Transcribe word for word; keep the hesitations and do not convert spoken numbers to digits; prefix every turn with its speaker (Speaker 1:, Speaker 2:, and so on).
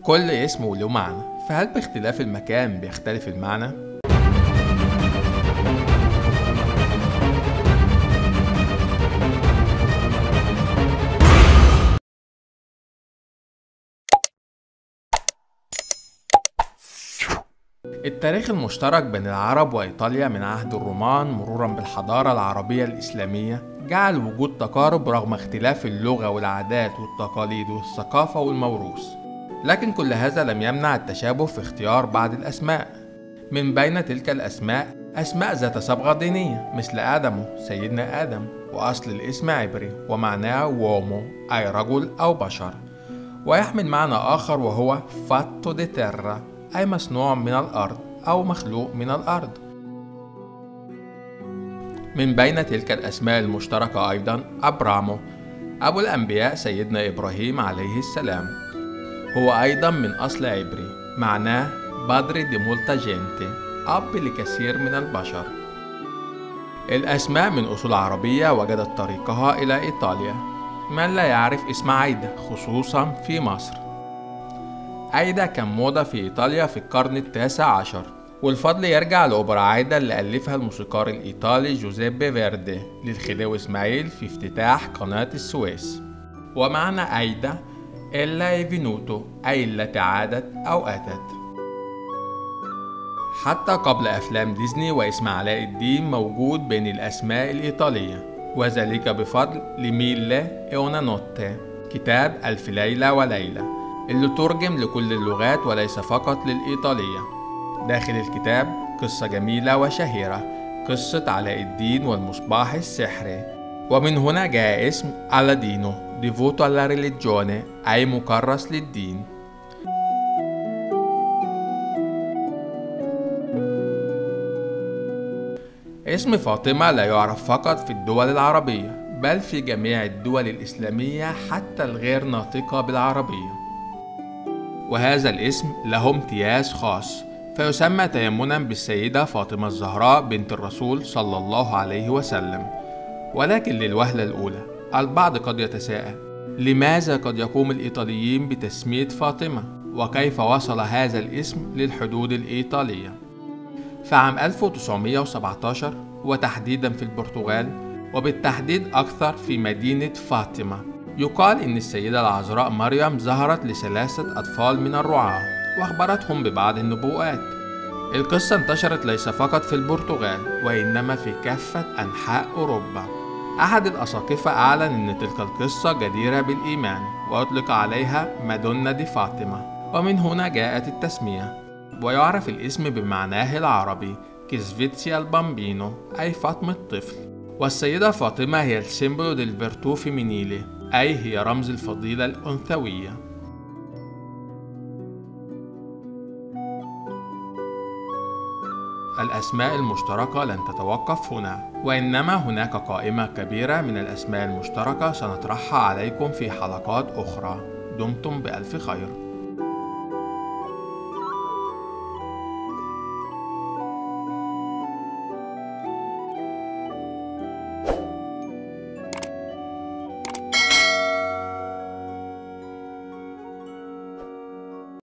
Speaker 1: كل اسم وله معنى، فهل باختلاف المكان بيختلف المعنى؟ التاريخ المشترك بين العرب وإيطاليا من عهد الرومان مرورا بالحضارة العربية الإسلامية جعل وجود تقارب رغم اختلاف اللغة والعادات والتقاليد والثقافة والموروث، لكن كل هذا لم يمنع التشابه في اختيار بعض الأسماء. من بين تلك الأسماء أسماء ذات صبغة دينية مثل آدم سيدنا آدم، وأصل الاسم عبري ومعناه وومو أي رجل أو بشر، ويحمل معنى آخر وهو فاتو دي تيرا أي مصنوع من الأرض أو مخلوق من الأرض. من بين تلك الأسماء المشتركة أيضا أبرامو أبو الأنبياء سيدنا إبراهيم عليه السلام، هو أيضا من أصل عبري معناه بادري دي مولتا جينتي أب لكثير من البشر. الأسماء من أصول عربية وجدت طريقها إلى إيطاليا. من لا يعرف اسم عايدة خصوصا في مصر؟ عايدة كان موضة في إيطاليا في القرن التاسع عشر، والفضل يرجع لأوبرا عايدة اللي ألفها الموسيقار الإيطالي جوزيبي فيردي للخديوي إسماعيل في افتتاح قناة السويس. ومعنى عايدة إلا فينوتو أي التي عادت أو أتت. حتى قبل أفلام ديزني واسم علاء الدين موجود بين الأسماء الإيطالية، وذلك بفضل لميلي إونا نوتي كتاب ألف ليلة وليلة اللي ترجم لكل اللغات وليس فقط للإيطالية. داخل الكتاب قصة جميلة وشهيرة، قصة علاء الدين والمصباح السحري، ومن هنا جاء اسم ألادينو ديفوتو alla religione أي مكرس للدين. اسم فاطمة لا يعرف فقط في الدول العربية بل في جميع الدول الإسلامية حتى الغير ناطقة بالعربية، وهذا الاسم له امتياز خاص، فيسمى تيمنا بالسيدة فاطمة الزهراء بنت الرسول صلى الله عليه وسلم. ولكن للوهلة الأولى البعض قد يتساءل لماذا قد يقوم الإيطاليين بتسمية فاطمة، وكيف وصل هذا الاسم للحدود الإيطالية؟ فعام ألف وتسعمائة وسبعة عشر وتحديدا في البرتغال، وبالتحديد أكثر في مدينة فاطمة، يقال إن السيدة العذراء مريم ظهرت لثلاثة أطفال من الرعاة وأخبرتهم ببعض النبوءات. القصة انتشرت ليس فقط في البرتغال وإنما في كافة أنحاء أوروبا. أحد الأساقفة أعلن أن تلك القصة جديرة بالإيمان وأطلق عليها مادونا دي فاطمة، ومن هنا جاءت التسمية. ويعرف الاسم بمعناه العربي كيسفيتسيا البامبينو أي فاطمة طفل، والسيدة فاطمة هي السيمبولو ديل فيرتو فيمينيلي أي هي رمز الفضيلة الأنثوية. الأسماء المشتركة لن تتوقف هنا، وإنما هناك قائمة كبيرة من الأسماء المشتركة سنطرحها عليكم في حلقات أخرى. دمتم بألف خير.